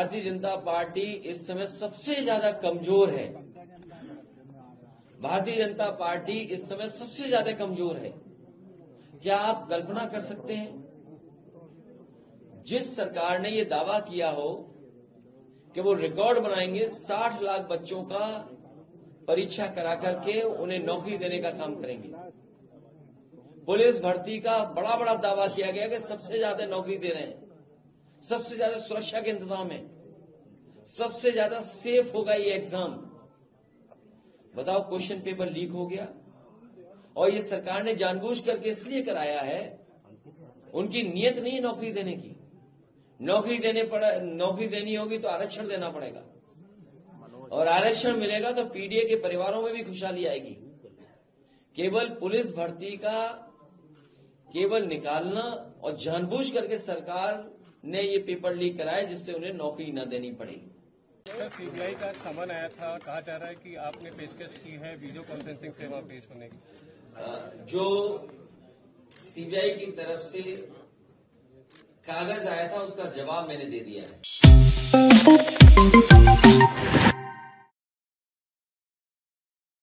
Bharatiya Janata party इस समय सबसे ज्यादा कमजोर है। भारतीय जनता पार्टी इस समय सबसे ज्यादा कमजोर है। क्या आप कल्पना कर सकते हैं, जिस सरकार ने ये दावा किया हो कि वो रिकॉर्ड बनाएंगे, 60 लाख बच्चों का परीक्षा करा करके उन्हें नौकरी देने का काम करेंगे। पुलिस भर्ती का बड़ा बड़ा दावा किया गया कि सबसे ज्यादा नौकरी दे रहे हैं, सबसे ज्यादा सुरक्षा के इंतजाम है, सबसे ज्यादा सेफ होगा ये एग्जाम। बताओ, क्वेश्चन पेपर लीक हो गया और ये सरकार ने जानबूझ करके इसलिए कराया है, उनकी नीयत नहीं है नौकरी देने की। नौकरी देनी होगी तो आरक्षण देना पड़ेगा, और आरक्षण मिलेगा तो पीडीए के परिवारों में भी खुशहाली आएगी। केवल पुलिस भर्ती का केवल निकालना और जानबूझ करके सरकार ने ये पेपर लीक कराया जिससे उन्हें नौकरी न देनी पड़ेगी। सर, सीबीआई का समन आया था, कहा जा रहा है कि आपने पेशकश की है वीडियो कॉन्फ्रेंसिंग सेवा पेश होने की। जो सीबीआई की तरफ से कागज आया था उसका जवाब मैंने दे दिया है।